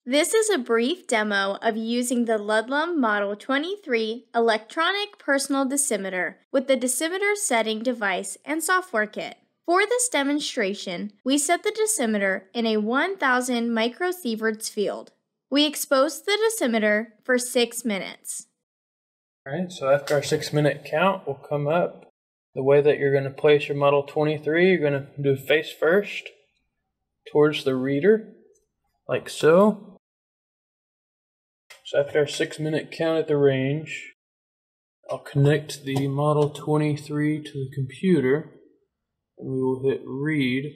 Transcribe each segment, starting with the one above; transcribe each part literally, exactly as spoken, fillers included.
This is a brief demo of using the Ludlum Model twenty-three Electronic Personal Dosimeter with the dosimeter setting device and software kit. For this demonstration, we set the dosimeter in a one thousand microsieverts field. We exposed the dosimeter for six minutes. Alright, so after our six minute count will come up. The way that you're going to place your Model twenty-three, you're going to do face first towards the reader, like so. So after our six minute count at the range, I'll connect the Model twenty-three to the computer and we will hit read.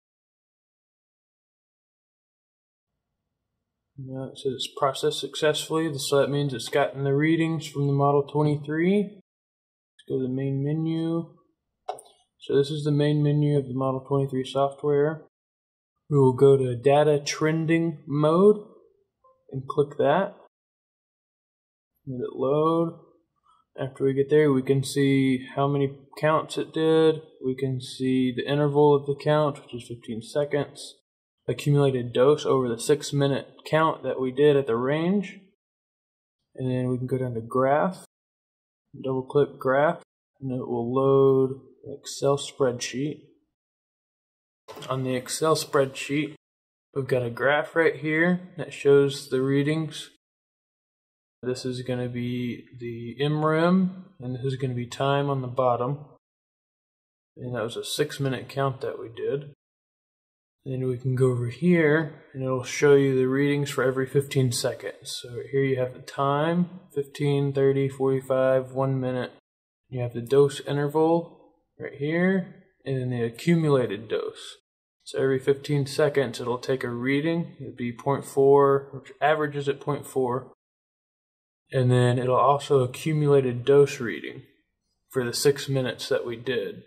Now it says it's processed successfully, so that means it's gotten the readings from the Model twenty-three. Let's go to the main menu. So this is the main menu of the Model twenty-three software. We will go to data trending mode and click that. Let it load. After we get there, we can see how many counts it did. We can see the interval of the count, which is fifteen seconds. Accumulated dose over the six minute count that we did at the range. And then we can go down to graph, double click graph, and it will load an Excel spreadsheet. On the Excel spreadsheet, we've got a graph right here that shows the readings. This is going to be the M R E M, and this is going to be time on the bottom. And that was a six minute count that we did. Then we can go over here, and it'll show you the readings for every fifteen seconds. So right here you have the time, fifteen, thirty, forty-five, one minute. You have the dose interval right here, and then the accumulated dose. So every fifteen seconds it'll take a reading. It'll be zero point four, which averages at zero point four. And then it'll also accumulate a dose reading for the six minutes that we did.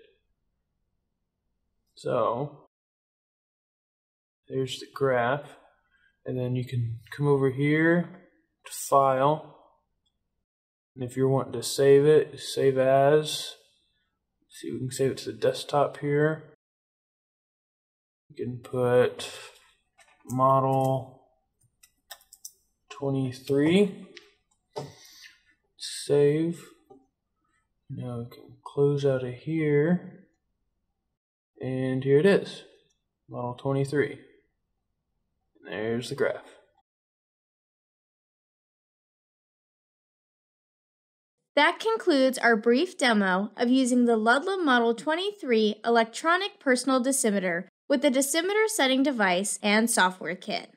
So there's the graph. And then you can come over here to File. And if you're wanting to save it, save as. See, we can save it to the desktop here. You can put Model twenty-three. Save. Now we can close out of here. And here it is. Model twenty-three. And there's the graph. That concludes our brief demo of using the Ludlum Model twenty-three Electronic Personal Dosimeter with the dosimeter setting device and software kit.